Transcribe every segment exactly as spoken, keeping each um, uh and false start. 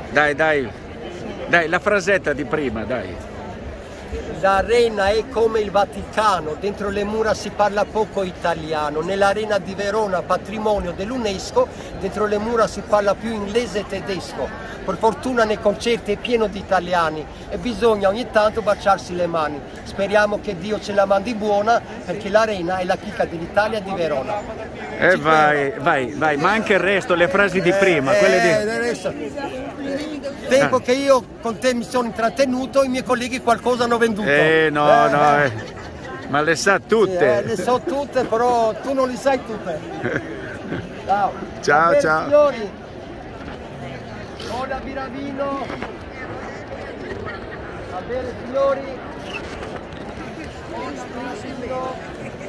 Dai, dai, dai, la frasetta di prima, dai. L'Arena è come il Vaticano, dentro le mura si parla poco italiano. Nell'Arena di Verona, patrimonio dell'UNESCO, dentro le mura si parla più inglese e tedesco. Per fortuna nei concerti è pieno di italiani e bisogna ogni tanto baciarsi le mani. Speriamo che Dio ce la mandi buona, perché l'Arena è la chicca dell'Italia di Verona. E eh vai, vai, vai, ma anche il resto, le frasi di prima, eh, quelle di... Eh, resto, eh, tempo ah. che io con te mi sono intrattenuto, i miei colleghi qualcosa hanno venduto. Eh no, eh, no, eh. ma le sa tutte. Sì, eh, le so tutte, però tu non le sai tutte. Ciao. Ciao, bene, ciao. Signori. Buona biravino. Va bene, signori. Buona biravino.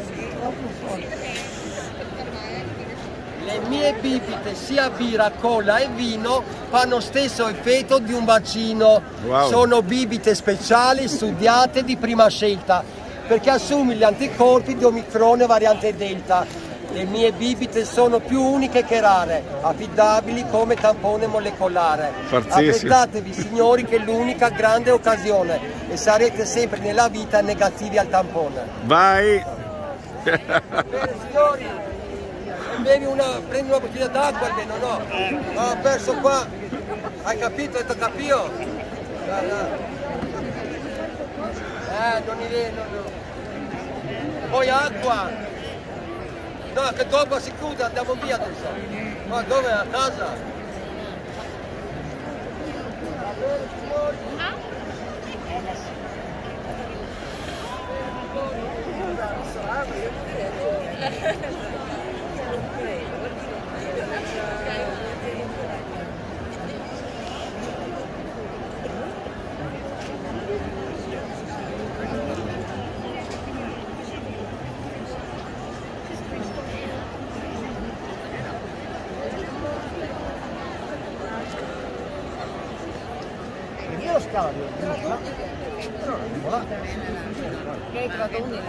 Le mie bibite, sia birra, cola e vino, fanno lo stesso effetto di un bacino. Wow. Sono bibite speciali, studiate di prima scelta, perché assumi gli anticorpi di Omicron variante Delta. Le mie bibite sono più uniche che rare, affidabili come tampone molecolare. Apprezzatevi, signori, che è l'unica grande occasione e sarete sempre nella vita negativi al tampone. Vai! Bene, signori! Bevi una, prendi una bottiglia d'acqua almeno, no? Ho perso qua, hai capito? Hai capito? No, no. Eh, non è no, no. Poi acqua! No, che dopo si chiude, andiamo via adesso. Ma dove? A casa? Va bene, signori? Io lo scambio, giusto? Però non va. Che è creato un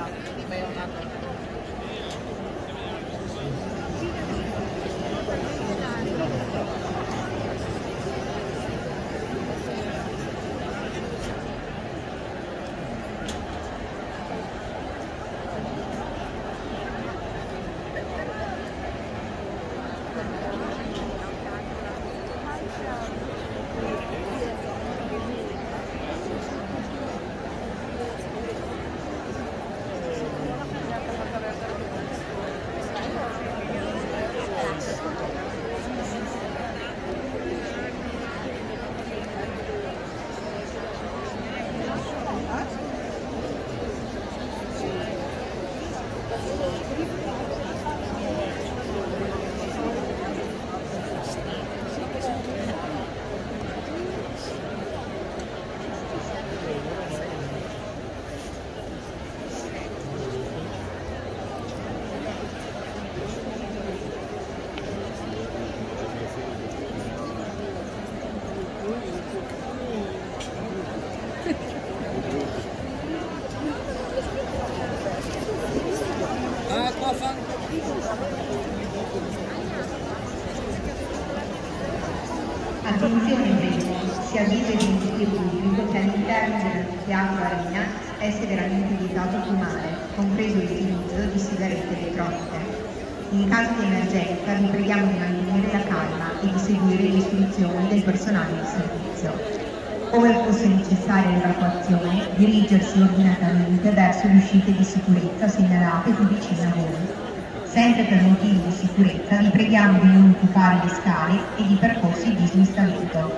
Attenzione invece, si avvisa il gentile pubblico che all'interno dell'anfiteatro Arena è severamente vietato fumare, compreso l'utilizzo di sigarette elettroniche. In caso di emergenza vi preghiamo di mantenere la calma e di seguire le istruzioni del personale di servizio. Ove fosse necessaria l'evacuazione, dirigersi ordinatamente verso le uscite di sicurezza segnalate più vicine a voi. Sempre per motivi di sicurezza vi preghiamo di non occupare le scale e i percorsi di smistamento.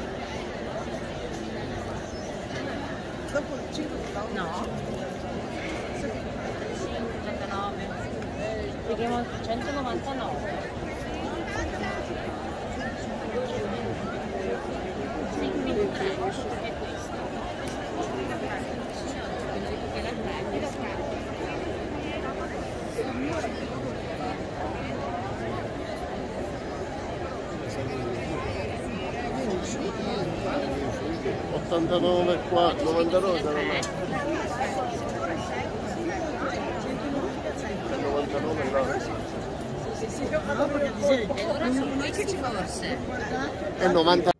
No. Preghiamo centonovantanove. ottantanove qua, novantanove novantanove là. Sì, sì, sì, allora noi che ci fosse. E novanta